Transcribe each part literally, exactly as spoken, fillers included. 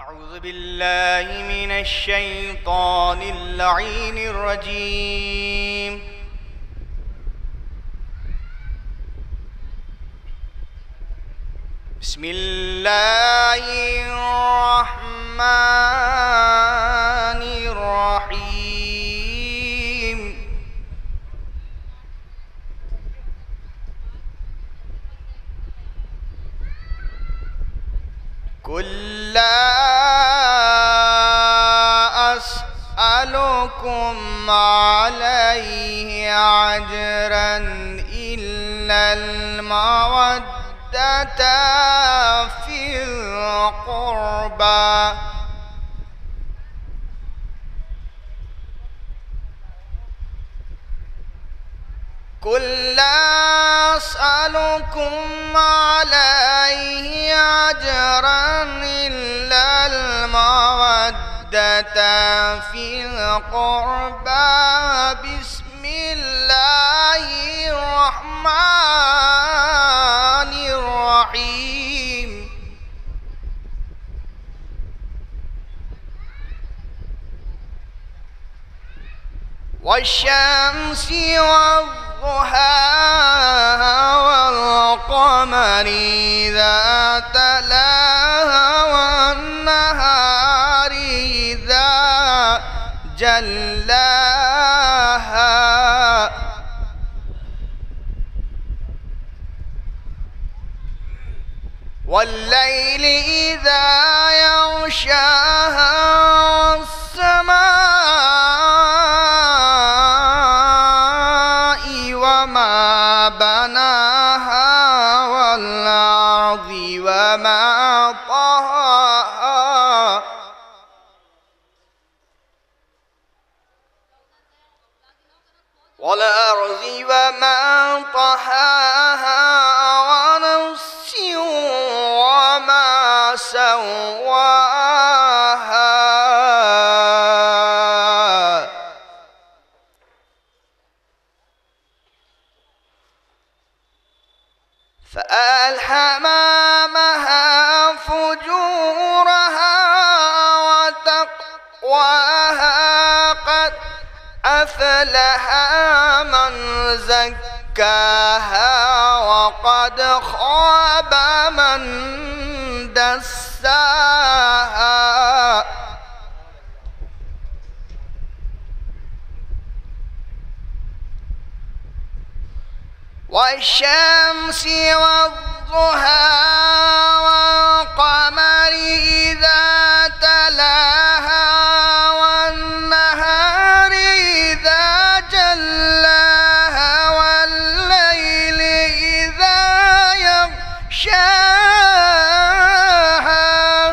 أعوذ بالله من الشيطان اللعين الرجيم. بسم الله الرحمن الرحيم. قل لا أسألكم عليه أجرا إلا المودة في القربى. قل لا أسألكم عليه أجرا إلا المودة في القربى. بسم الله الرحمن الرحيم. والشمس والضحاها والقمر إذا تلاها والنهار إذا جلاها والليل إذا يغشاها والسماء وما بناها والأرض وما طحاها والأرض وما طحاها ونفس وما سواها فألهمها فجورها وتقواها. قد أفلح من زكاها وقد خاب من دساها. والشمس والضحى والقمر إذا تلاها والنهار إذا جلاها والليل إذا يغشاها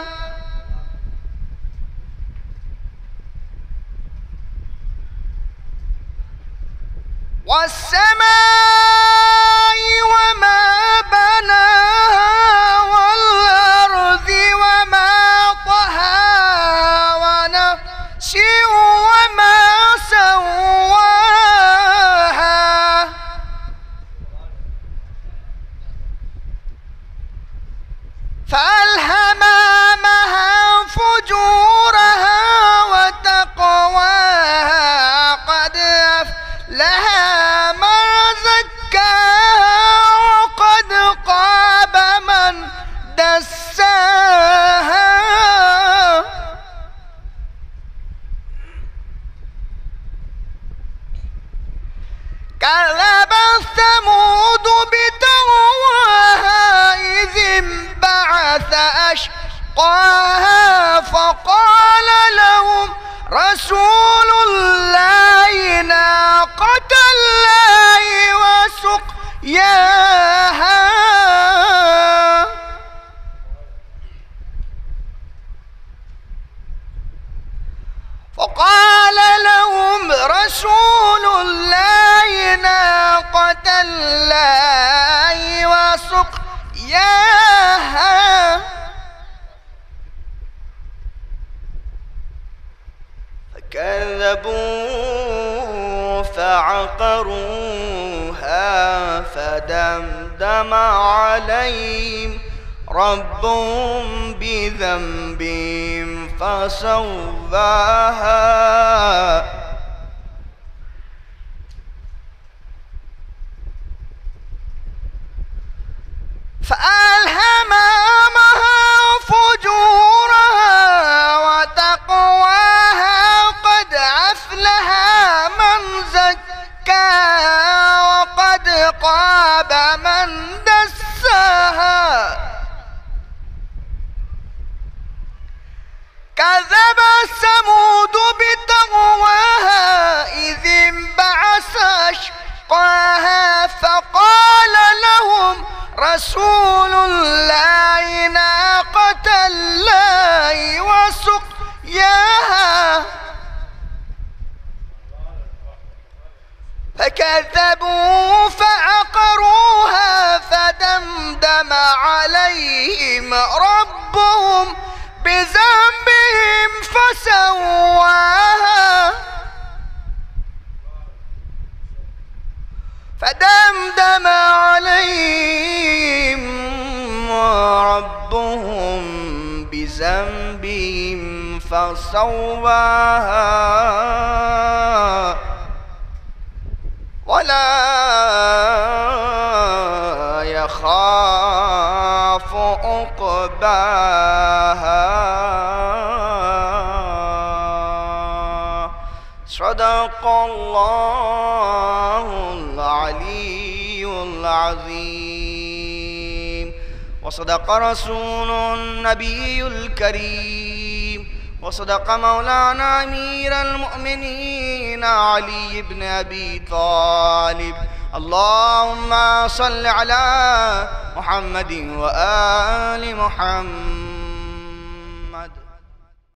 والسماء وما بناها والأرض وما طحاها ونفس وما سواها فألهمها فجورها وتقواها. قد أفلح من زكاها وقد خاب من دساها. كذبت ثمود بتقواها إذ انبعث أشقاها فقال لهم رسول الله ناقة الله وسقياها. فقال لهم رسول الله ناقة الله وسقياها. فكذبوا فعقروها فدمدم عليهم ربهم بذنبهم فسواها فألهمها فجورها وتقواها قد أفلح من زكاها وقد خاب من دساها كذب ثمود بتقواها إذ انبعث أشقاها فقال لهم رسول الله ناقة الله وسقياها فكذبوا فعقروها فدمدم عليهم ربهم بذنبهم فسواها فدمدم عليهم ربهم بذنبهم فسواها ولا يخاف عقباها. صدق الله العلي العظيم وصدق رسول النبي الكريم وصدق مولانا أمير المؤمنين علي بن أبي طالب. اللهم صل على محمد وآل محمد.